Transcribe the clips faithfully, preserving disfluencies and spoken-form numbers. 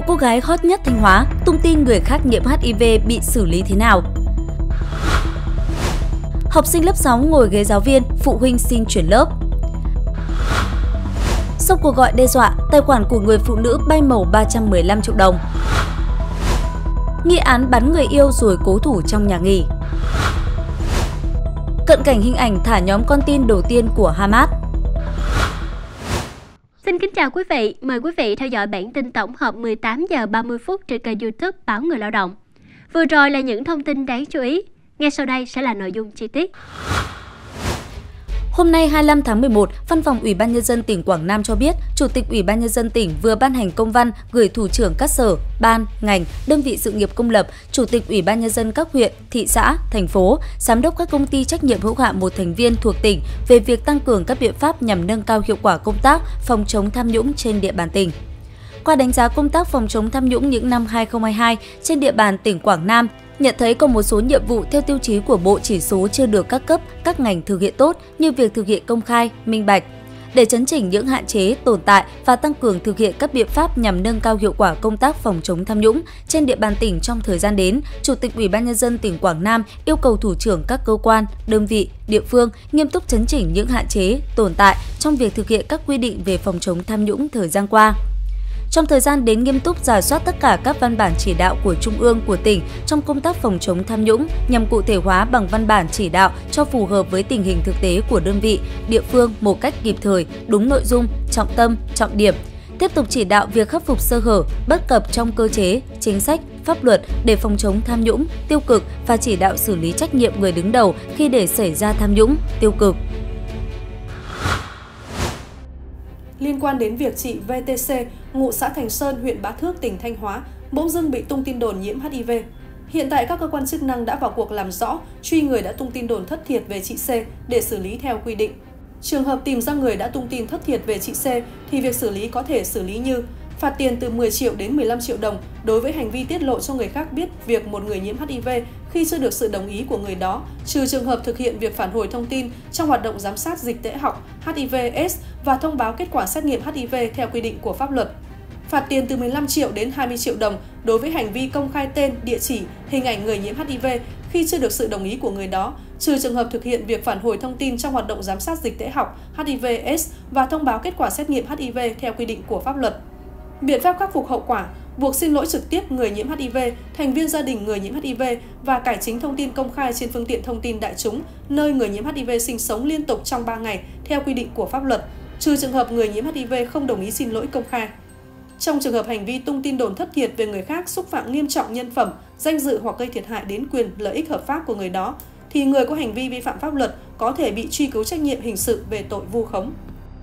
Vụ cô gái hot nhất Thanh Hóa, tung tin người khác nhiễm H I V bị xử lý thế nào? Học sinh lớp sáu ngồi ghế giáo viên, phụ huynh xin chuyển lớp. Sau cuộc gọi đe dọa, tài khoản của người phụ nữ bay màu ba trăm mười lăm triệu đồng. Nghi án bắn người yêu rồi cố thủ trong nhà nghỉ. Cận cảnh hình ảnh thả nhóm con tin đầu tiên của Hamas. Xin kính chào quý vị, mời quý vị theo dõi bản tin tổng hợp mười tám giờ ba mươi phút trên kênh YouTube Báo Người Lao động. Vừa rồi là những thông tin đáng chú ý, ngay sau đây sẽ là nội dung chi tiết. Hôm nay hai mươi lăm tháng mười một, Văn phòng Ủy ban Nhân dân tỉnh Quảng Nam cho biết, Chủ tịch Ủy ban Nhân dân tỉnh vừa ban hành công văn gửi thủ trưởng các sở, ban, ngành, đơn vị sự nghiệp công lập, Chủ tịch Ủy ban Nhân dân các huyện, thị xã, thành phố, giám đốc các công ty trách nhiệm hữu hạn một thành viên thuộc tỉnh về việc tăng cường các biện pháp nhằm nâng cao hiệu quả công tác phòng chống tham nhũng trên địa bàn tỉnh. Qua đánh giá công tác phòng chống tham nhũng những năm hai nghìn không trăm hai mươi hai trên địa bàn tỉnh Quảng Nam, nhận thấy có một số nhiệm vụ theo tiêu chí của Bộ chỉ số chưa được các cấp, các ngành thực hiện tốt như việc thực hiện công khai, minh bạch. Để chấn chỉnh những hạn chế, tồn tại và tăng cường thực hiện các biện pháp nhằm nâng cao hiệu quả công tác phòng chống tham nhũng trên địa bàn tỉnh trong thời gian đến, Chủ tịch Ủy ban Nhân dân tỉnh Quảng Nam yêu cầu thủ trưởng các cơ quan, đơn vị, địa phương nghiêm túc chấn chỉnh những hạn chế, tồn tại trong việc thực hiện các quy định về phòng chống tham nhũng thời gian qua. Trong thời gian đến nghiêm túc rà soát tất cả các văn bản chỉ đạo của Trung ương, của tỉnh trong công tác phòng chống tham nhũng nhằm cụ thể hóa bằng văn bản chỉ đạo cho phù hợp với tình hình thực tế của đơn vị, địa phương một cách kịp thời, đúng nội dung, trọng tâm, trọng điểm. Tiếp tục chỉ đạo việc khắc phục sơ hở, bất cập trong cơ chế, chính sách, pháp luật để phòng chống tham nhũng, tiêu cực và chỉ đạo xử lý trách nhiệm người đứng đầu khi để xảy ra tham nhũng, tiêu cực. Liên quan đến việc chị vê tê xê, ngụ xã Thành Sơn, huyện Bá Thước, tỉnh Thanh Hóa, bỗng dưng bị tung tin đồn nhiễm H I V. Hiện tại các cơ quan chức năng đã vào cuộc làm rõ, truy người đã tung tin đồn thất thiệt về chị C để xử lý theo quy định. Trường hợp tìm ra người đã tung tin thất thiệt về chị C thì việc xử lý có thể xử lý như phạt tiền từ mười triệu đến mười lăm triệu đồng đối với hành vi tiết lộ cho người khác biết việc một người nhiễm H I V khi chưa được sự đồng ý của người đó, trừ trường hợp thực hiện việc phản hồi thông tin trong hoạt động giám sát dịch tễ học H I V S và thông báo kết quả xét nghiệm H I V theo quy định của pháp luật. Phạt tiền từ mười lăm triệu đến hai mươi triệu đồng đối với hành vi công khai tên, địa chỉ, hình ảnh người nhiễm H I V khi chưa được sự đồng ý của người đó, trừ trường hợp thực hiện việc phản hồi thông tin trong hoạt động giám sát dịch tễ học H I V S và thông báo kết quả xét nghiệm H I V theo quy định của pháp luật. Biện pháp khắc phục hậu quả, buộc xin lỗi trực tiếp người nhiễm H I V, thành viên gia đình người nhiễm H I V và cải chính thông tin công khai trên phương tiện thông tin đại chúng nơi người nhiễm H I V sinh sống liên tục trong ba ngày theo quy định của pháp luật, trừ trường hợp người nhiễm H I V không đồng ý xin lỗi công khai. Trong trường hợp hành vi tung tin đồn thất thiệt về người khác xúc phạm nghiêm trọng nhân phẩm, danh dự hoặc gây thiệt hại đến quyền lợi ích hợp pháp của người đó, thì người có hành vi vi phạm pháp luật có thể bị truy cứu trách nhiệm hình sự về tội vu khống.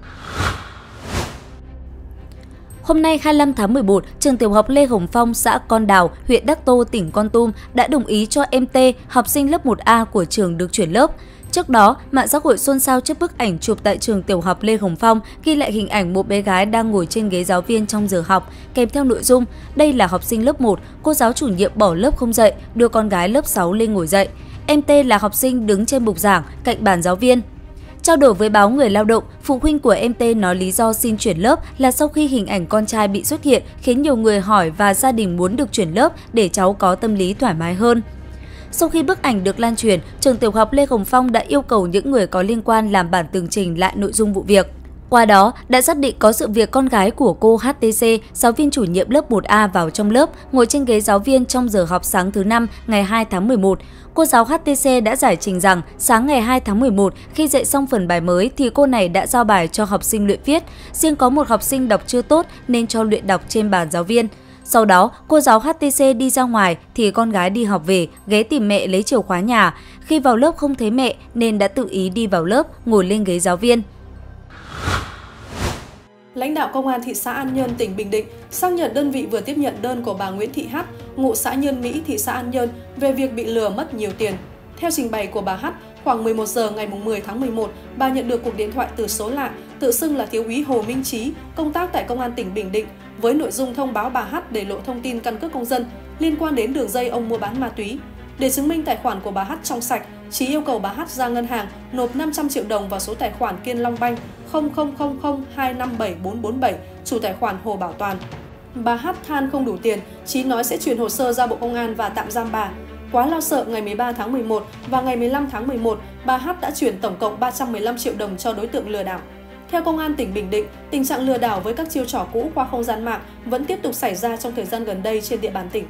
Hôm nay hai mươi lăm tháng mười một, trường tiểu học Lê Hồng Phong, xã Con Đào, huyện Đắc Tô, tỉnh Kon Tum đã đồng ý cho em T, học sinh lớp một A của trường được chuyển lớp. Trước đó, mạng xã hội xôn xao trước bức ảnh chụp tại trường tiểu học Lê Hồng Phong ghi lại hình ảnh một bé gái đang ngồi trên ghế giáo viên trong giờ học, kèm theo nội dung đây là học sinh lớp một, cô giáo chủ nhiệm bỏ lớp không dạy, đưa con gái lớp sáu lên ngồi dậy. Em T là học sinh đứng trên bục giảng cạnh bàn giáo viên. Trao đổi với báo Người Lao động, phụ huynh của em T nói lý do xin chuyển lớp là sau khi hình ảnh con trai bị xuất hiện khiến nhiều người hỏi và gia đình muốn được chuyển lớp để cháu có tâm lý thoải mái hơn. Sau khi bức ảnh được lan truyền, trường tiểu học Lê Hồng Phong đã yêu cầu những người có liên quan làm bản tường trình lại nội dung vụ việc. Qua đó, đã xác định có sự việc con gái của cô hát tê xê, giáo viên chủ nhiệm lớp một A vào trong lớp, ngồi trên ghế giáo viên trong giờ học sáng thứ năm ngày hai tháng mười một. Cô giáo hát tê xê đã giải trình rằng sáng ngày hai tháng mười một, khi dạy xong phần bài mới thì cô này đã giao bài cho học sinh luyện viết. Riêng có một học sinh đọc chưa tốt nên cho luyện đọc trên bàn giáo viên. Sau đó, cô giáo hát tê xê đi ra ngoài thì con gái đi học về, ghé tìm mẹ lấy chìa khóa nhà. Khi vào lớp không thấy mẹ nên đã tự ý đi vào lớp, ngồi lên ghế giáo viên. Lãnh đạo Công an thị xã An Nhơn, tỉnh Bình Định xác nhận đơn vị vừa tiếp nhận đơn của bà Nguyễn Thị H, ngụ xã Nhơn Mỹ, thị xã An Nhơn về việc bị lừa mất nhiều tiền. Theo trình bày của bà H, khoảng mười một giờ ngày mười tháng mười một, bà nhận được cuộc điện thoại từ số lạ, tự xưng là thiếu úy Hồ Minh Trí, công tác tại Công an tỉnh Bình Định, với nội dung thông báo bà H để lộ thông tin căn cước công dân liên quan đến đường dây ông mua bán ma túy. Để chứng minh tài khoản của bà H trong sạch, Trí yêu cầu bà H ra ngân hàng nộp năm trăm triệu đồng vào số tài khoản Kiên Long Banh không không không không hai năm bảy bốn bốn bảy, chủ tài khoản Hồ Bảo Toàn. Bà Hát than không đủ tiền, Chí nói sẽ chuyển hồ sơ ra Bộ Công an và tạm giam bà. Quá lo sợ, ngày mười ba tháng mười một và ngày mười lăm tháng mười một, bà Hát đã chuyển tổng cộng ba trăm mười lăm triệu đồng cho đối tượng lừa đảo. Theo Công an tỉnh Bình Định, tình trạng lừa đảo với các chiêu trò cũ qua không gian mạng vẫn tiếp tục xảy ra trong thời gian gần đây trên địa bàn tỉnh.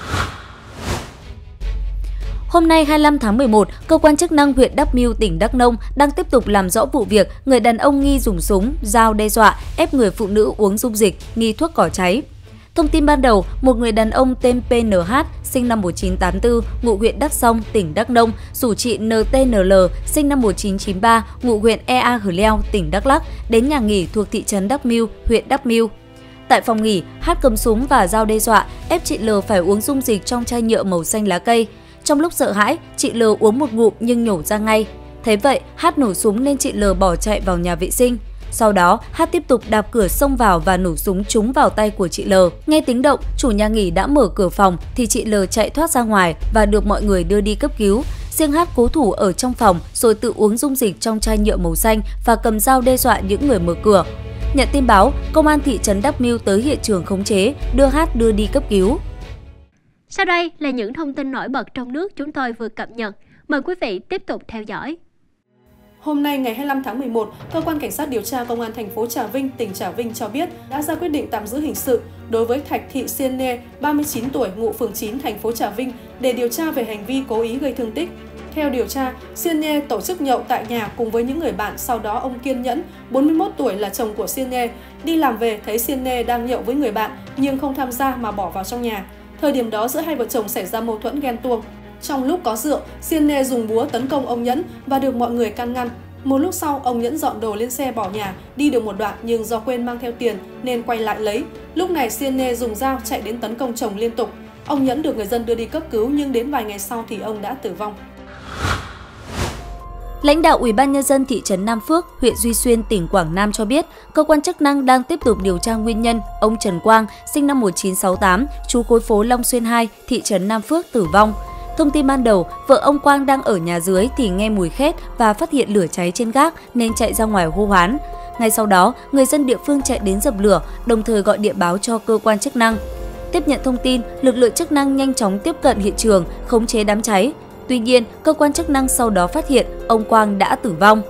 Hôm nay hai mươi lăm tháng mười một, cơ quan chức năng huyện Đắk Miu, tỉnh Đắk Nông đang tiếp tục làm rõ vụ việc người đàn ông nghi dùng súng, dao đe dọa ép người phụ nữ uống dung dịch nghi thuốc cỏ cháy. Thông tin ban đầu, một người đàn ông tên pê en hát, sinh năm một nghìn chín trăm tám mươi tư, ngụ huyện Đắk Song, tỉnh Đắk Nông, rủ chị en tê en lờ, sinh năm một nghìn chín trăm chín mươi ba, ngụ huyện Ea Hờ Leo, tỉnh Đắk Lắk, đến nhà nghỉ thuộc thị trấn Đắk Miu, huyện Đắk Miu. Tại phòng nghỉ, Hát cầm súng và dao đe dọa ép chị L phải uống dung dịch trong chai nhựa màu xanh lá cây. Trong lúc sợ hãi, chị L uống một ngụm nhưng nhổ ra ngay. Thế vậy, Hát nổ súng nên chị L bỏ chạy vào nhà vệ sinh. Sau đó, Hát tiếp tục đạp cửa xông vào và nổ súng trúng vào tay của chị L. Nghe tiếng động, chủ nhà nghỉ đã mở cửa phòng thì chị L chạy thoát ra ngoài và được mọi người đưa đi cấp cứu. Riêng Hát cố thủ ở trong phòng rồi tự uống dung dịch trong chai nhựa màu xanh và cầm dao đe dọa những người mở cửa. Nhận tin báo, công an thị trấn Đắk Miu tới hiện trường khống chế, đưa Hát đưa đi cấp cứu. Sau đây là những thông tin nổi bật trong nước chúng tôi vừa cập nhật. Mời quý vị tiếp tục theo dõi. Hôm nay ngày hai mươi lăm tháng mười một, Cơ quan Cảnh sát điều tra Công an thành phố Trà Vinh, tỉnh Trà Vinh cho biết đã ra quyết định tạm giữ hình sự đối với Thạch Thị Siên Nê, ba mươi chín tuổi, ngụ phường chín, thành phố Trà Vinh để điều tra về hành vi cố ý gây thương tích. Theo điều tra, Siên Nê tổ chức nhậu tại nhà cùng với những người bạn, sau đó ông Kiên Nhẫn, bốn mươi mốt tuổi là chồng của Siên Nê, đi làm về thấy Siên Nê đang nhậu với người bạn nhưng không tham gia mà bỏ vào trong nhà. Thời điểm đó giữa hai vợ chồng xảy ra mâu thuẫn ghen tuông. Trong lúc có rượu, Siên Nê dùng búa tấn công ông Nhẫn và được mọi người can ngăn. Một lúc sau, ông Nhẫn dọn đồ lên xe bỏ nhà, đi được một đoạn nhưng do quên mang theo tiền nên quay lại lấy. Lúc này Siên Nê dùng dao chạy đến tấn công chồng liên tục. Ông Nhẫn được người dân đưa đi cấp cứu nhưng đến vài ngày sau thì ông đã tử vong. Lãnh đạo Ủy ban nhân dân thị trấn Nam Phước, huyện Duy Xuyên, tỉnh Quảng Nam cho biết, cơ quan chức năng đang tiếp tục điều tra nguyên nhân ông Trần Quang, sinh năm một nghìn chín trăm sáu mươi tám, trú khối phố Long Xuyên hai, thị trấn Nam Phước tử vong. Thông tin ban đầu, vợ ông Quang đang ở nhà dưới thì nghe mùi khét và phát hiện lửa cháy trên gác nên chạy ra ngoài hô hoán. Ngay sau đó, người dân địa phương chạy đến dập lửa, đồng thời gọi điện báo cho cơ quan chức năng. Tiếp nhận thông tin, lực lượng chức năng nhanh chóng tiếp cận hiện trường, khống chế đám cháy. Tuy nhiên, cơ quan chức năng sau đó phát hiện ông Quang đã tử vong.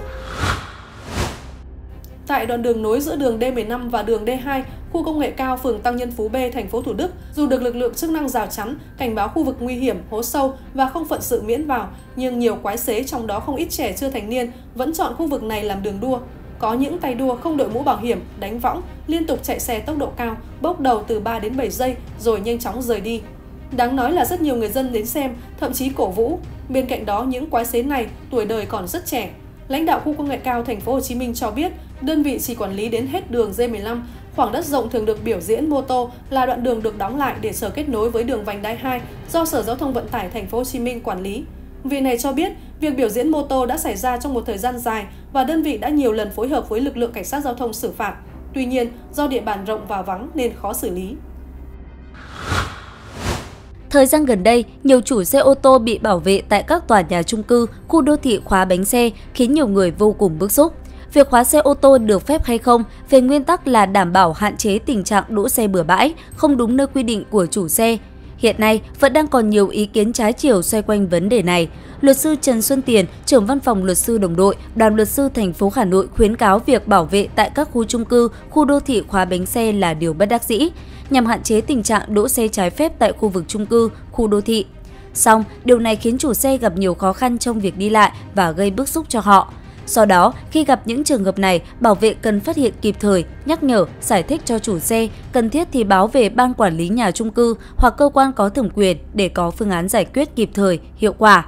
Tại đoạn đường nối giữa đường D mười lăm và đường D hai, khu công nghệ cao phường Tăng Nhân Phú B, thành phố Thủ Đức, dù được lực lượng chức năng rào chắn, cảnh báo khu vực nguy hiểm, hố sâu và không phận sự miễn vào, nhưng nhiều quái xế, trong đó không ít trẻ chưa thành niên, vẫn chọn khu vực này làm đường đua. Có những tay đua không đội mũ bảo hiểm, đánh võng, liên tục chạy xe tốc độ cao, bốc đầu từ ba đến bảy giây rồi nhanh chóng rời đi. Đáng nói là rất nhiều người dân đến xem, thậm chí cổ vũ. Bên cạnh đó, những quái xế này tuổi đời còn rất trẻ. Lãnh đạo khu công nghệ cao thành phố Hồ Chí Minh cho biết, đơn vị chỉ quản lý đến hết đường D mười lăm, khoảng đất rộng thường được biểu diễn mô tô là đoạn đường được đóng lại để chờ kết nối với đường vành đai hai do Sở Giao thông Vận tải thành phố Hồ Chí Minh quản lý. Vị này cho biết, việc biểu diễn mô tô đã xảy ra trong một thời gian dài và đơn vị đã nhiều lần phối hợp với lực lượng cảnh sát giao thông xử phạt. Tuy nhiên, do địa bàn rộng và vắng nên khó xử lý. Thời gian gần đây, nhiều chủ xe ô tô bị bảo vệ tại các tòa nhà chung cư, khu đô thị khóa bánh xe khiến nhiều người vô cùng bức xúc. Việc khóa xe ô tô được phép hay không, về nguyên tắc là đảm bảo hạn chế tình trạng đỗ xe bừa bãi, không đúng nơi quy định của chủ xe. Hiện nay, vẫn đang còn nhiều ý kiến trái chiều xoay quanh vấn đề này. Luật sư Trần Xuân Tiền, trưởng văn phòng luật sư đồng đội, đoàn luật sư thành phố Hà Nội khuyến cáo việc bảo vệ tại các khu chung cư, khu đô thị khóa bánh xe là điều bất đắc dĩ, nhằm hạn chế tình trạng đỗ xe trái phép tại khu vực chung cư, khu đô thị. Song, điều này khiến chủ xe gặp nhiều khó khăn trong việc đi lại và gây bức xúc cho họ. Do đó, khi gặp những trường hợp này, bảo vệ cần phát hiện kịp thời, nhắc nhở, giải thích cho chủ xe, cần thiết thì báo về ban quản lý nhà chung cư hoặc cơ quan có thẩm quyền để có phương án giải quyết kịp thời, hiệu quả.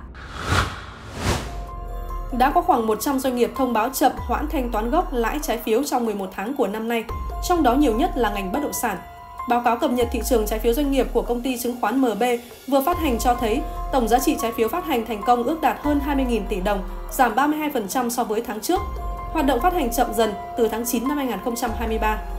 Đã có khoảng một trăm doanh nghiệp thông báo chậm hoãn thanh toán gốc lãi trái phiếu trong mười một tháng của năm nay, trong đó nhiều nhất là ngành bất động sản. Báo cáo cập nhật thị trường trái phiếu doanh nghiệp của công ty chứng khoán em bê vừa phát hành cho thấy tổng giá trị trái phiếu phát hành thành công ước đạt hơn hai mươi nghìn tỷ đồng, giảm ba mươi hai phần trăm so với tháng trước. Hoạt động phát hành chậm dần từ tháng chín năm hai nghìn không trăm hai mươi ba.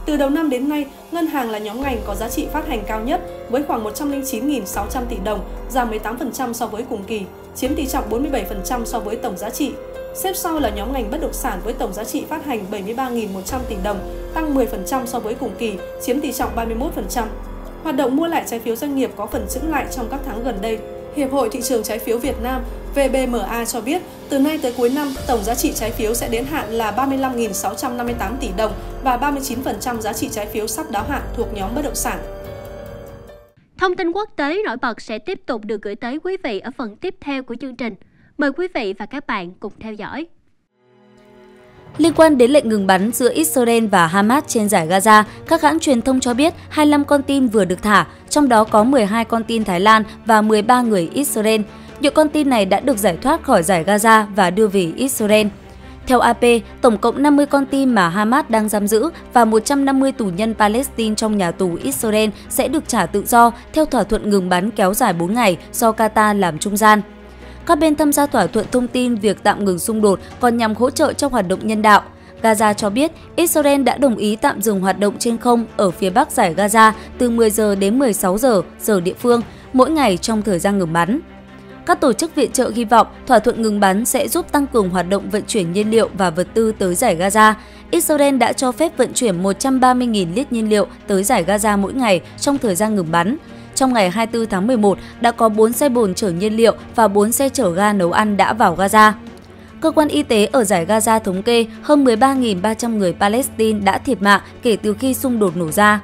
Từ đầu năm đến nay, ngân hàng là nhóm ngành có giá trị phát hành cao nhất với khoảng một trăm lẻ chín nghìn sáu trăm tỷ đồng, giảm mười tám phần trăm so với cùng kỳ, chiếm tỷ trọng bốn mươi bảy phần trăm so với tổng giá trị. Xếp sau là nhóm ngành bất động sản với tổng giá trị phát hành bảy mươi ba nghìn một trăm tỷ đồng, tăng mười phần trăm so với cùng kỳ, chiếm tỷ trọng ba mươi mốt phần trăm. Hoạt động mua lại trái phiếu doanh nghiệp có phần chững lại trong các tháng gần đây. Hiệp hội Thị trường Trái phiếu Việt Nam vê bê em a cho biết, từ nay tới cuối năm, tổng giá trị trái phiếu sẽ đến hạn là ba mươi lăm nghìn sáu trăm năm mươi tám tỷ đồng và ba mươi chín phần trăm giá trị trái phiếu sắp đáo hạn thuộc nhóm bất động sản. Thông tin quốc tế nổi bật sẽ tiếp tục được gửi tới quý vị ở phần tiếp theo của chương trình. Mời quý vị và các bạn cùng theo dõi. Liên quan đến lệnh ngừng bắn giữa Israel và Hamas trên dải Gaza, các hãng truyền thông cho biết hai mươi lăm con tin vừa được thả, trong đó có mười hai con tin Thái Lan và mười ba người Israel. Những con tin này đã được giải thoát khỏi dải Gaza và đưa về Israel. Theo a pê, tổng cộng năm mươi con tin mà Hamas đang giam giữ và một trăm năm mươi tù nhân Palestine trong nhà tù Israel sẽ được trả tự do theo thỏa thuận ngừng bắn kéo dài bốn ngày do Qatar làm trung gian. Các bên tham gia thỏa thuận thông tin việc tạm ngừng xung đột còn nhằm hỗ trợ trong hoạt động nhân đạo. Gaza cho biết Israel đã đồng ý tạm dừng hoạt động trên không ở phía bắc dải Gaza từ mười giờ đến mười sáu giờ giờ địa phương mỗi ngày trong thời gian ngừng bắn. Các tổ chức viện trợ hy vọng thỏa thuận ngừng bắn sẽ giúp tăng cường hoạt động vận chuyển nhiên liệu và vật tư tới dải Gaza. Israel đã cho phép vận chuyển một trăm ba mươi nghìn lít nhiên liệu tới dải Gaza mỗi ngày trong thời gian ngừng bắn. Trong ngày hai mươi tư tháng mười một, đã có bốn xe bồn chở nhiên liệu và bốn xe chở ga nấu ăn đã vào Gaza. Cơ quan y tế ở dải Gaza thống kê hơn mười ba nghìn ba trăm người Palestine đã thiệt mạng kể từ khi xung đột nổ ra.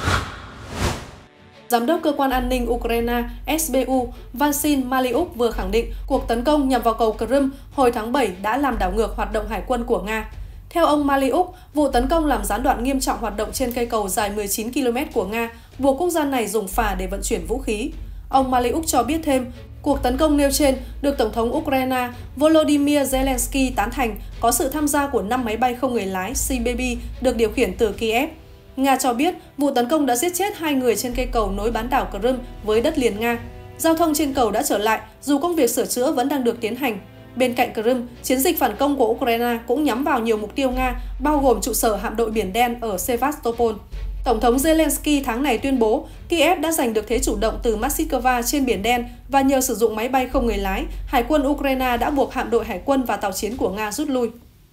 Giám đốc Cơ quan An ninh Ukraine S B U Vasyl Maliuk vừa khẳng định cuộc tấn công nhằm vào cầu Crimea hồi tháng bảy đã làm đảo ngược hoạt động hải quân của Nga. Theo ông Maliuk, vụ tấn công làm gián đoạn nghiêm trọng hoạt động trên cây cầu dài mười chín ki lô mét của Nga, buộc quốc gia này dùng phà để vận chuyển vũ khí. Ông Maliuk cho biết thêm, cuộc tấn công nêu trên được Tổng thống Ukraine Volodymyr Zelensky tán thành có sự tham gia của năm máy bay không người lái C B B được điều khiển từ Kiev. Nga cho biết vụ tấn công đã giết chết hai người trên cây cầu nối bán đảo Crimea với đất liền Nga. Giao thông trên cầu đã trở lại dù công việc sửa chữa vẫn đang được tiến hành. Bên cạnh Crimea, chiến dịch phản công của Ukraine cũng nhắm vào nhiều mục tiêu Nga, bao gồm trụ sở hạm đội Biển Đen ở Sevastopol. Tổng thống Zelensky tháng này tuyên bố Kiev đã giành được thế chủ động từ Moscow trên Biển Đen và nhờ sử dụng máy bay không người lái, Hải quân Ukraine đã buộc hạm đội hải quân và tàu chiến của Nga rút lui.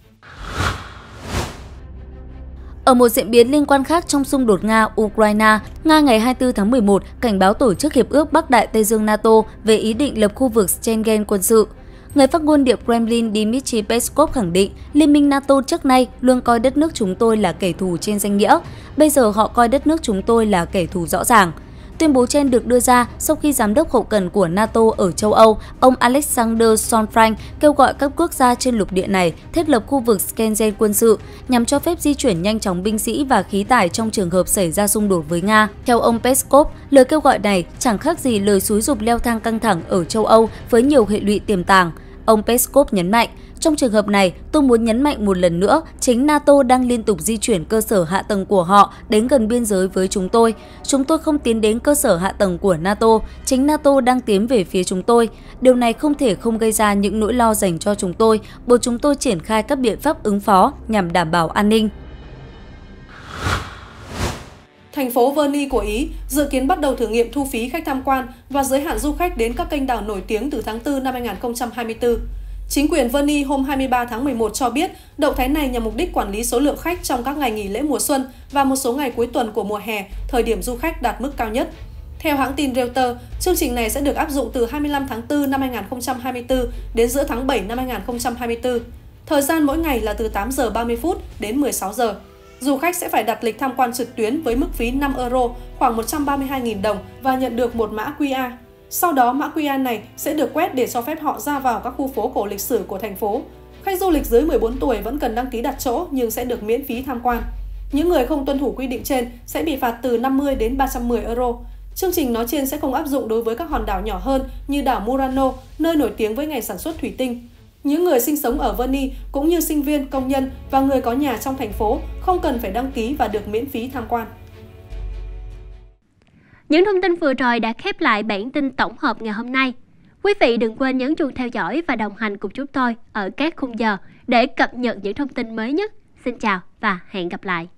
Ở một diễn biến liên quan khác trong xung đột Nga-Ukraine, Nga ngày hai mươi tư tháng mười một cảnh báo Tổ chức Hiệp ước Bắc Đại Tây Dương NATO về ý định lập khu vực Schengen quân sự. Người phát ngôn Điện Kremlin Dmitry Peskov khẳng định Liên minh NATO trước nay luôn coi đất nước chúng tôi là kẻ thù trên danh nghĩa. Bây giờ họ coi đất nước chúng tôi là kẻ thù rõ ràng. Tuyên bố trên được đưa ra sau khi Giám đốc hậu cần của NATO ở châu Âu, ông Alexander Sonfrank, kêu gọi các quốc gia trên lục địa này thiết lập khu vực Schengen quân sự nhằm cho phép di chuyển nhanh chóng binh sĩ và khí tải trong trường hợp xảy ra xung đột với Nga. Theo ông Peskov, lời kêu gọi này chẳng khác gì lời xúi giục leo thang căng thẳng ở châu Âu với nhiều hệ lụy tiềm tàng. Ông Peskov nhấn mạnh, trong trường hợp này, tôi muốn nhấn mạnh một lần nữa, chính NATO đang liên tục di chuyển cơ sở hạ tầng của họ đến gần biên giới với chúng tôi. Chúng tôi không tiến đến cơ sở hạ tầng của NATO, chính NATO đang tiến về phía chúng tôi. Điều này không thể không gây ra những nỗi lo dành cho chúng tôi, buộc chúng tôi triển khai các biện pháp ứng phó nhằm đảm bảo an ninh. Thành phố Venice của Ý dự kiến bắt đầu thử nghiệm thu phí khách tham quan và giới hạn du khách đến các kênh đảo nổi tiếng từ tháng tư năm hai nghìn không trăm hai mươi tư. Chính quyền Venice hôm hai mươi ba tháng mười một cho biết động thái này nhằm mục đích quản lý số lượng khách trong các ngày nghỉ lễ mùa xuân và một số ngày cuối tuần của mùa hè, thời điểm du khách đạt mức cao nhất. Theo hãng tin Reuters, chương trình này sẽ được áp dụng từ hai mươi lăm tháng tư năm hai nghìn không trăm hai mươi tư đến giữa tháng bảy năm hai nghìn không trăm hai mươi tư. Thời gian mỗi ngày là từ tám giờ ba mươi phút đến mười sáu giờ. Du khách sẽ phải đặt lịch tham quan trực tuyến với mức phí năm euro, khoảng một trăm ba mươi hai nghìn đồng và nhận được một mã quy rờ. Sau đó, mã quy rờ này sẽ được quét để cho phép họ ra vào các khu phố cổ lịch sử của thành phố. Khách du lịch dưới mười bốn tuổi vẫn cần đăng ký đặt chỗ nhưng sẽ được miễn phí tham quan. Những người không tuân thủ quy định trên sẽ bị phạt từ năm mươi đến ba trăm mười euro. Chương trình nói trên sẽ không áp dụng đối với các hòn đảo nhỏ hơn như đảo Murano, nơi nổi tiếng với ngày sản xuất thủy tinh. Những người sinh sống ở Venice cũng như sinh viên, công nhân và người có nhà trong thành phố không cần phải đăng ký và được miễn phí tham quan. Những thông tin vừa rồi đã khép lại bản tin tổng hợp ngày hôm nay. Quý vị đừng quên nhấn chuông theo dõi và đồng hành cùng chúng tôi ở các khung giờ để cập nhật những thông tin mới nhất. Xin chào và hẹn gặp lại!